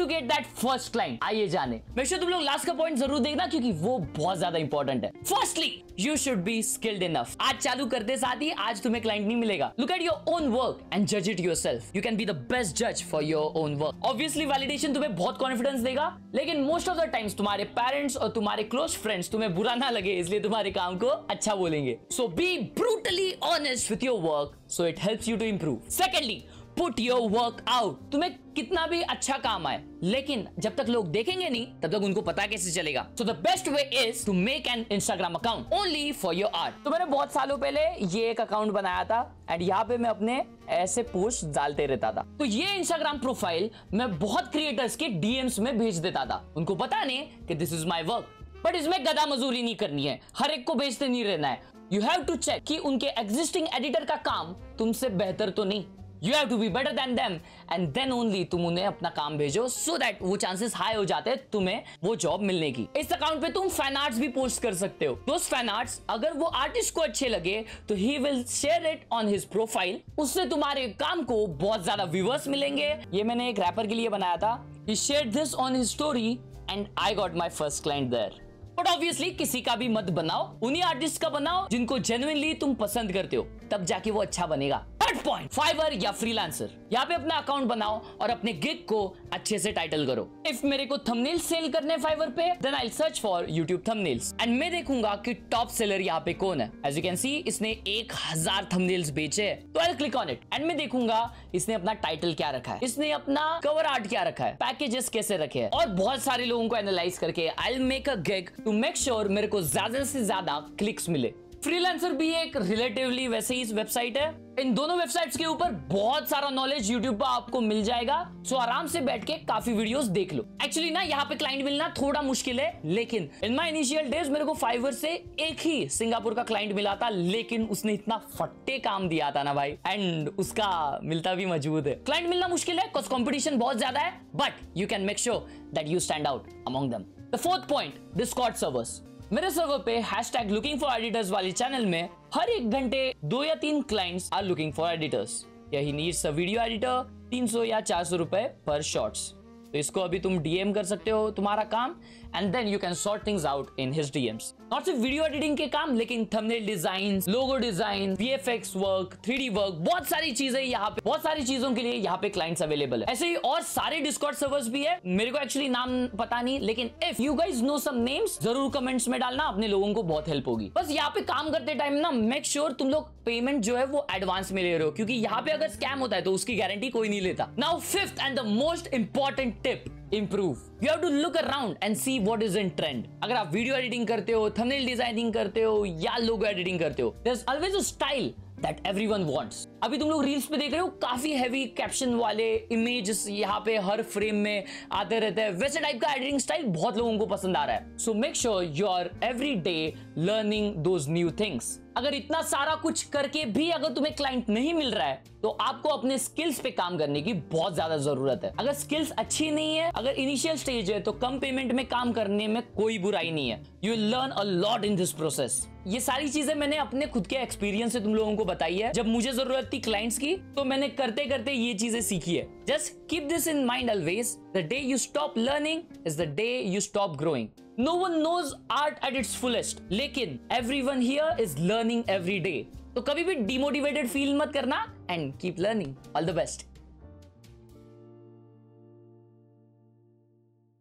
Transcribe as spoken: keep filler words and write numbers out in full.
To get that first client, आइए जाने। Make sure तुम लोग लास्ट का पॉइंट जरूर देखना क्योंकि वो बहुत ज्यादा इंपॉर्टेंट है। Firstly you should be skilled enough. आज चालू करते साथ ही आज तुम्हें क्लाइंट नहीं मिलेगा। Look at your own work and जज it yourself. You can be the best जज for your own work. Obviously validation तुम्हें बहुत कॉन्फिडेंस देगा, लेकिन मोस्ट ऑफ द टाइम्स तुम्हारे पेरेंट्स और तुम्हारे क्लोज फ्रेंड्स तुम्हें बुरा ना लगे इसलिए तुम्हारे काम को अच्छा बोलेंगे। So be brutally honest with your work so it helps you to improve. Secondly, put your work out. तुम्हें कितना भी अच्छा काम आए, लेकिन जब तक लोग देखेंगे नहीं तब तक उनको पता कैसे चलेगा। So the best way is to make an Instagram account only for your art. तो मैंने बहुत सालों पहले ये एक अकाउंट बनाया था एंड यहाँ पे मैं अपने ऐसे पोस्ट डालते रहता था। तो ये इंस्टाग्राम प्रोफाइल मैं बहुत क्रिएटर्स के डीएम्स में भेज देता था, उनको बताने कि this is my work. But इसमें गधा मजूरी नहीं करनी है, हर एक को भेजते नहीं रहना है। यू हैव टू चेक कि उनके एग्जिस्टिंग एडिटर का काम तुमसे बेहतर तो नहीं। You have to be better than them and then only तुम उन्हें अपना काम भेजो so that वो चांसेस हाई हो जाते हैं तुम्हें वो जॉब मिलने की। इस अकाउंट पे तुम फैन आर्ट्स भी पोस्ट कर सकते हो। दोस्त फैन आर्ट्स अगर वो आर्टिस्ट को अच्छे लगे तो he will share it on his profile। उससे तुम्हारे काम को बहुत ज्यादा व्यूअर्स मिलेंगे। ये मैंने एक रैपर के लिए बनाया था। He shared this on his story and I got my first client there। But obviously किसी का भी मत बनाओ, उन्हीं आर्टिस्ट का बनाओ जिनको जेन्युइनली तुम पसंद करते हो, तब जाके वो अच्छा बनेगा। थर्ड पॉइंट, फाइवर या फ्रीलांसर। यहाँ पे अपना अकाउंट बनाओ और अपने गिग को अच्छे से टाइटल करो। इफ मेरे को थंबनेल सेल करने फाइवर पे, then I search for YouTube thumbnails and मैं देखूंगा कि टॉप सेलर यहाँ पे कौन है। एज यू कैन सी इसने एक हजार थंबनेल्स बेचे हैं, तो I click on it and मैं देखूंगा इसने अपना टाइटल क्या रखा है, इसने अपना कवर आर्ट क्या रखा है, पैकेजेस कैसे रखे हैं, और बहुत सारे लोगों को एनालाइज करके I will make a gig to make sure मेरे को ज्यादा से ज्यादा क्लिक्स मिले। फ्रीलांसर भी एक रिलेटिवली वैसे ही वेबसाइट है। इन दोनों वेबसाइट्स के ऊपर बहुत सारा नॉलेज यूट्यूब पर आपको मिल जाएगा, सो आराम से बैठ के काफी वीडियोस देख लो। एक्चुअली ना यहाँ पे क्लाइंट मिलना थोड़ा मुश्किल है, लेकिन इन माय इनिशियल डेज मेरे को फाइवर से एक ही सिंगापुर का क्लाइंट मिला था, लेकिन उसने इतना फट्टे काम दिया था ना भाई, एंड उसका मिलता भी मजबूत है। क्लाइंट मिलना मुश्किल है बिकॉज़ कंपटीशन बहुत ज्यादा है, but you can make sure that you stand out among them. The fourth point, Discord servers. मेरे सर्वर पे हैशटैग लुकिंग फॉर एडिटर्स वाले चैनल में हर एक घंटे दो या तीन clients are looking for editors. He needs a video editor, तीन सौ या चार सौ रुपए पर शॉर्ट्स। तो इसको अभी तुम डीएम कर सकते हो तुम्हारा काम, and then you can sort things out in his DMs. Not सिर्फ वीडियो एडिटिंग के काम, लेकिन thumbnail design, logo design, VFX work, three D work, बहुत सारी चीजें यहाँ पे, बहुत सारी चीजों के लिए यहाँ पे क्लाइंट्स अवेलेबल है। ऐसे ही और सारे डिस्कॉर्ड सर्वर्स भी है, मेरे को एक्चुअली नाम पता नहीं, लेकिन if you guys know some names जरूर कमेंट्स में डालना, अपने लोगों को बहुत हेल्प होगी। बस यहाँ पे काम करते टाइम ना मेक श्योर तुम लोग पेमेंट जो है वो एडवांस में ले रहे हो, क्योंकि यहाँ पे अगर स्कैम होता है तो उसकी गारंटी कोई नहीं लेता। Now fifth and the most important tip, improve. You have to look around and see what is in trend. अगर आप वीडियो एडिटिंग करते हो, थंबनेल डिजाइनिंग करते हो या लोगो एडिटिंग करते हो, there's always a style that everyone wants. अभी तुम लोग रील्स पे देख रहे हो काफी हैवी कैप्शन वाले इमेजेस यहाँ पे हर फ्रेम में आते रहते हैं, वैसे टाइप का एडिटिंग स्टाइल बहुत लोगों को पसंद आ रहा है। So make sure you are every day learning those new things. अगर इतना सारा कुछ करके भी अगर तुम्हें क्लाइंट नहीं मिल रहा है तो आपको अपने स्किल्स पे काम करने की बहुत ज्यादा जरूरत है। अगर स्किल्स अच्छी नहीं है, अगर इनिशियल स्टेज है, तो कम पेमेंट में काम करने में कोई बुराई नहीं है। You will learn a lot in this process. ये सारी चीजें मैंने अपने खुद के एक्सपीरियंस से तुम लोगों को बताई है। जब मुझे जरूरत थी क्लाइंट्स की तो मैंने करते करते ये चीजें सीखी है। Just keep this in mind always, the day you stop learning is the day you stop growing. No one knows art at its fullest, लेकिन everyone here is learning every day. तो कभी भी डिमोटिवेटेड फील मत करना and keep learning. All the best.